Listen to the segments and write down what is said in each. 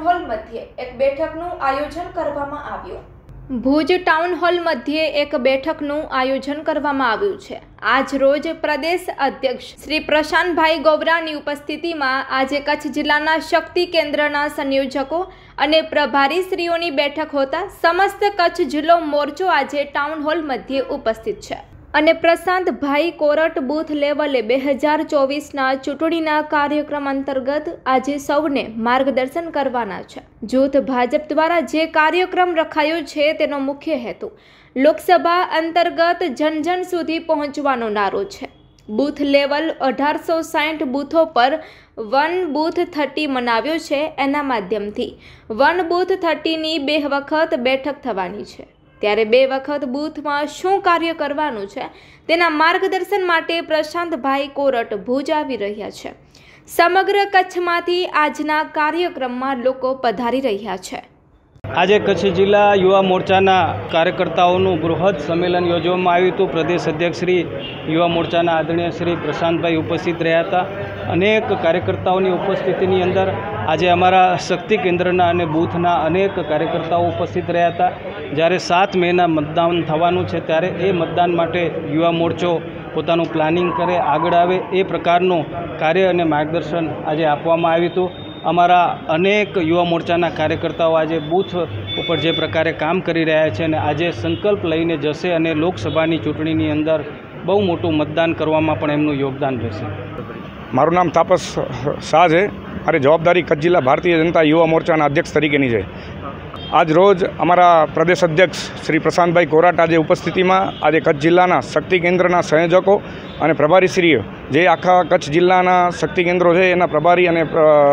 Hall મધ્યે એક બેઠકનું આયોજન કરવામાં આવ્યું। ભુજ ટાઉન હોલ મધ્યે એક બેઠકનું આયોજન કરવામાં આવ્યું છે। આજ રોજ પ્રદેશ અધ્યક્ષ શ્રી પ્રશાંતભાઈ ગોવરાની ઉપસ્થિતિમાં આજે કચ્છ જિલ્લાના શક્તિ કેન્દ્રના સંયોજકો અને પ્રભારીશ્રીઓની બેઠક હોતા સમસ્ત કચ્છ જિલ્લો મોરચો આજે ટાઉન હોલ મધ્યે ઉપસ્થિત છે અને પ્રશાંતભાઈ કોરટ બૂથ લેવલે 2024ના ચૂંટણીના કાર્યક્રમ અંતર્ગત આજે સૌને માર્ગદર્શન કરવાના છે। જૂથ ભાજપ દ્વારા જે કાર્યક્રમ રખાયો છે તેનો મુખ્ય હેતુ લોકસભા અંતર્ગત જન સુધી પહોંચવાનો નારો છે। બૂથ લેવલ 1860 બૂથો પર વન બૂથ 30 મનાવ્યો છે। એના માધ્યમથી વન બૂથ 30ની 2 વખત બેઠક થવાની છે। ત્યારે 2 વખત બૂથમાં શું કાર્ય કરવાનું છે તેના માર્ગદર્શન માટે પ્રશાંતભાઈ કોરટ ભુજ આવી રહ્યા છે। સમગ્ર કચ્છમાંથી આજના કાર્યક્રમમાં લોકો પધારી રહ્યા છે। આજે કચ્છ જિલ્લા યુવા મોરચાના કાર્યકર્તાઓનું બૃહદ સંમેલન યોજવામાં આવ્યું હતું। પ્રદેશ અધ્યક્ષ શ્રી યુવા મોરચાના આદરણીય શ્રી પ્રશાંતભાઈ ઉપસ્થિત રહ્યા હતા। અનેક કાર્યકર્તાઓની ઉપસ્થિતિની અંદર આજે અમારા શક્તિ કેન્દ્રના અને બૂથના અનેક કાર્યકર્તાઓ ઉપસ્થિત રહ્યા હતા। જ્યારે 7 મેના મતદાન થવાનું છે ત્યારે એ મતદાન માટે યુવા મોરચો પોતાનું પ્લાનિંગ કરે, આગળ આવે એ પ્રકારનું કાર્ય અને માર્ગદર્શન આજે આપવામાં આવ્યું હતું। અમારા અનેક યુવા મોરચાના કાર્યકર્તાઓ આજે બૂથ ઉપર જે પ્રકારે કામ કરી રહ્યા છે અને આજે સંકલ્પ લઈને જશે અને લોકસભાની ચૂંટણીની અંદર બહુ મોટું મતદાન કરવામાં પણ એમનું યોગદાન રહેશે। મારું નામ તાપસ શાહ છે। મારી જવાબદારી કચ્છ જિલ્લા ભારતીય જનતા યુવા મોરચાના અધ્યક્ષ તરીકેની છે। આજ રોજ અમારા પ્રદેશ અધ્યક્ષ શ્રી પ્રશાંતભાઈ કોરાટ આજે ઉપસ્થિતિમાં આજે કચ્છ જિલ્લાના શક્તિ કેન્દ્રના સંયોજકો અને પ્રભારીશ્રીઓ જે આખા કચ્છ જિલ્લાના શક્તિ કેન્દ્રો છે એના પ્રભારી અને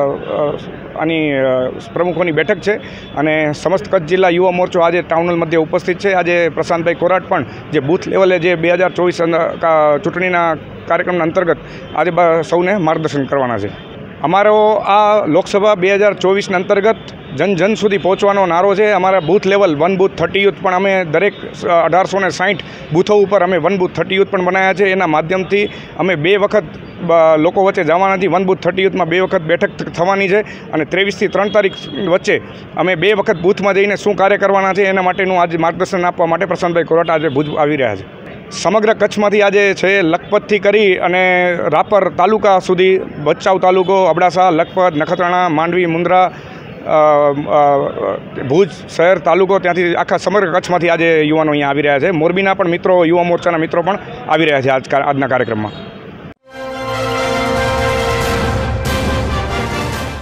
આની પ્રમુખોની બેઠક છે અને સમસ્ત કચ્છ જિલ્લા યુવા મોરચો આજે ટાઉન હોલ મધ્યે ઉપસ્થિત છે। આજે પ્રશાંતભાઈ કોરાટ પણ જે બૂથ લેવલે જે 2024 ચૂંટણીના કાર્યક્રમના અંતર્ગત આજે સૌને માર્ગદર્શન કરવાના છે। અમારો આ લોકસભા 2024 અંતર્ગત જન સુધી પહોંચવાનો નારો છે। અમારા booth level one booth 30 youth પણ અમે દરેક 1860 બૂથો ઉપર અમે વન બૂથ 30 યુથ પણ બનાવ્યા છે। એના માધ્યમથી અમે 2 વખત લોકો વચ્ચે જવાનાથી વન બૂથ 30 યુથમાં 2 વખત બેઠક થવાની છે અને 23 થી 3 તારીખ વચ્ચે અમે 2 વખત બૂથમાં જઈને શું કાર્ય કરવાના છે એના માટેનું આજે માર્ગદર્શન આપવા માટે પ્રશાંતભાઈ કોરાટ આજે ભુજ આવી રહ્યા છે। સમગ્ર કચ્છમાંથી આજે છે લખપતથી કરી અને રાપર તાલુકા સુધી, ભચાઉ તાલુકો, અબડાસા, લખપત, નખત્રાણા, માંડવી, મુન્દ્રા, ભુજ શહેર તાલુકો, ત્યાંથી આખા સમગ્ર કચ્છમાંથી આજે યુવાનો અહીંયા આવી રહ્યા છે। મોરબીના પણ મિત્રો, યુવા મોરચાના મિત્રો પણ આવી રહ્યા છે આજના કાર્યક્રમમાં।